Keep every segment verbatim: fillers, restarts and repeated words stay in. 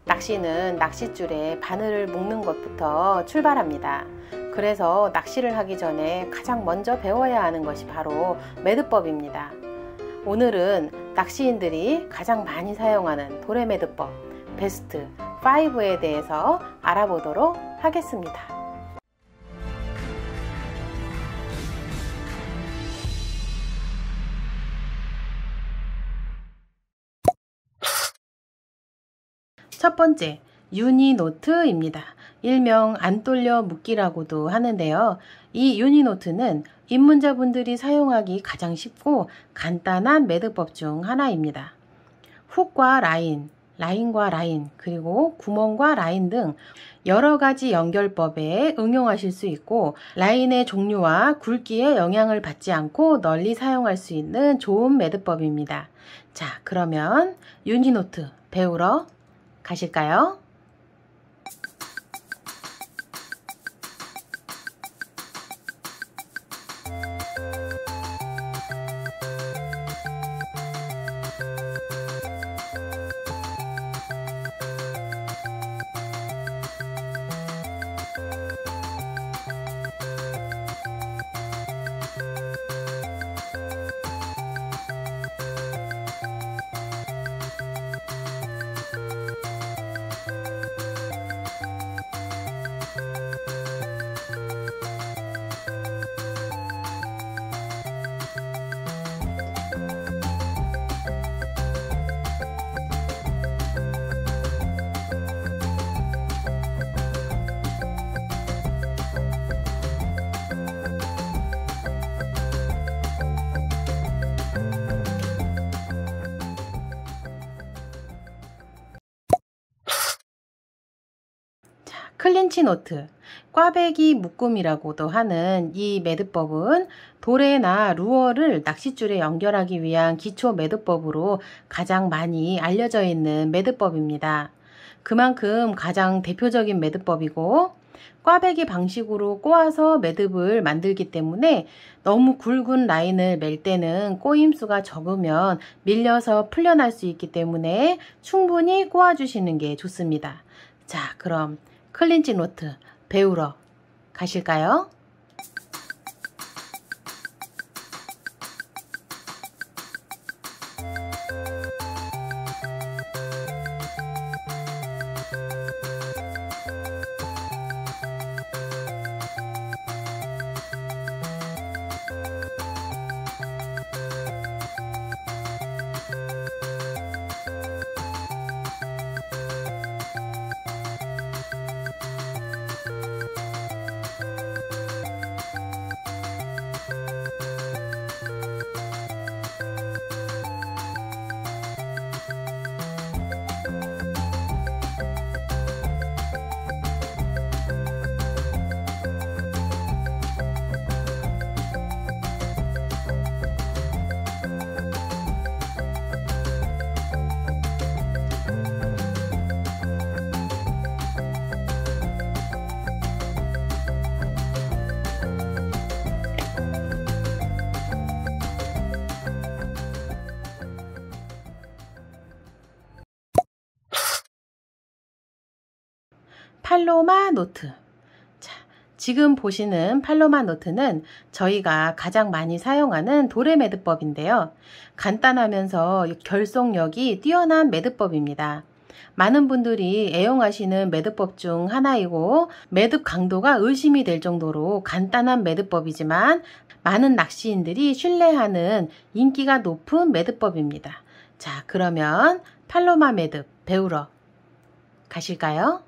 낚시는 낚싯줄에 바늘을 묶는 것부터 출발합니다. 그래서 낚시를 하기 전에 가장 먼저 배워야 하는 것이 바로 매듭법입니다. 오늘은 낚시인들이 가장 많이 사용하는 도래매듭법 베스트 오에 대해서 알아보도록 하겠습니다. 첫 번째, 유니노트입니다. 일명 안 떨려 묶기라고도 하는데요. 이 유니노트는 입문자분들이 사용하기 가장 쉽고 간단한 매듭법 중 하나입니다. 훅과 라인, 라인과 라인, 그리고 구멍과 라인 등 여러 가지 연결법에 응용하실 수 있고 라인의 종류와 굵기에 영향을 받지 않고 널리 사용할 수 있는 좋은 매듭법입니다. 자, 그러면 유니노트 배우러 가실까요? 클린치 노트, 꽈배기 묶음이라고도 하는 이 매듭법은 도래나 루어를 낚싯줄에 연결하기 위한 기초 매듭법으로 가장 많이 알려져 있는 매듭법입니다. 그만큼 가장 대표적인 매듭법이고 꽈배기 방식으로 꼬아서 매듭을 만들기 때문에 너무 굵은 라인을 맬 때는 꼬임수가 적으면 밀려서 풀려날 수 있기 때문에 충분히 꼬아주시는 게 좋습니다. 자, 그럼 클린치 노트 배우러 가실까요? 팔로마 노트. 자, 지금 보시는 팔로마 노트는 저희가 가장 많이 사용하는 도래 매듭법인데요. 간단하면서 결속력이 뛰어난 매듭법입니다. 많은 분들이 애용하시는 매듭법 중 하나이고 매듭 강도가 의심이 될 정도로 간단한 매듭법이지만 많은 낚시인들이 신뢰하는 인기가 높은 매듭법입니다. 자, 그러면 팔로마 매듭 배우러 가실까요?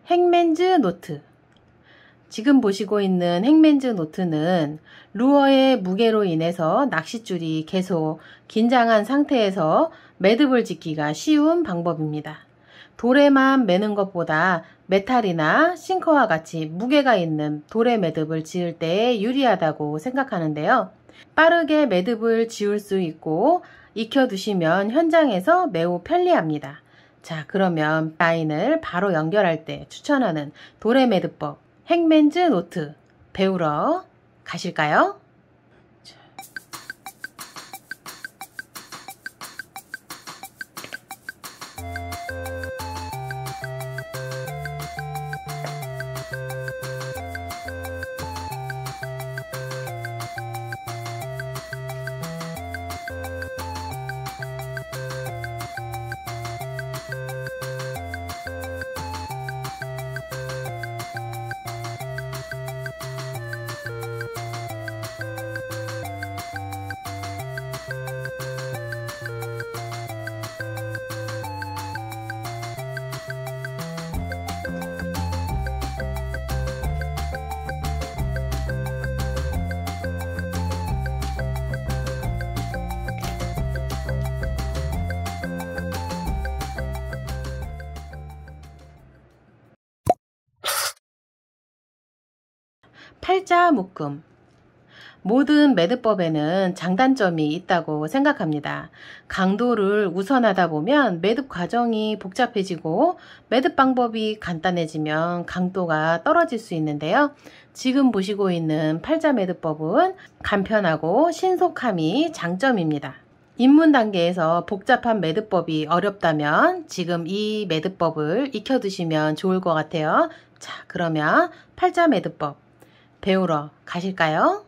행맨즈 노트. 지금 보시고 있는 행맨즈 노트는 루어의 무게로 인해서 낚싯줄이 계속 긴장한 상태에서 매듭을 짓기가 쉬운 방법입니다. 돌에만 매는 것보다 메탈이나 싱커와 같이 무게가 있는 돌에 매듭을 지을 때 유리하다고 생각하는데요. 빠르게 매듭을 지을 수 있고 익혀두시면 현장에서 매우 편리합니다. 자, 그러면 라인을 바로 연결할 때 추천하는 돌의 매듭법 행맨즈 노트 배우러 가실까요? 팔자 묶음. 모든 매듭법에는 장단점이 있다고 생각합니다. 강도를 우선하다 보면 매듭 과정이 복잡해지고 매듭 방법이 간단해지면 강도가 떨어질 수 있는데요. 지금 보시고 있는 팔자 매듭법은 간편하고 신속함이 장점입니다. 입문 단계에서 복잡한 매듭법이 어렵다면 지금 이 매듭법을 익혀두시면 좋을 것 같아요. 자, 그러면 팔자 매듭법 배우러 가실까요?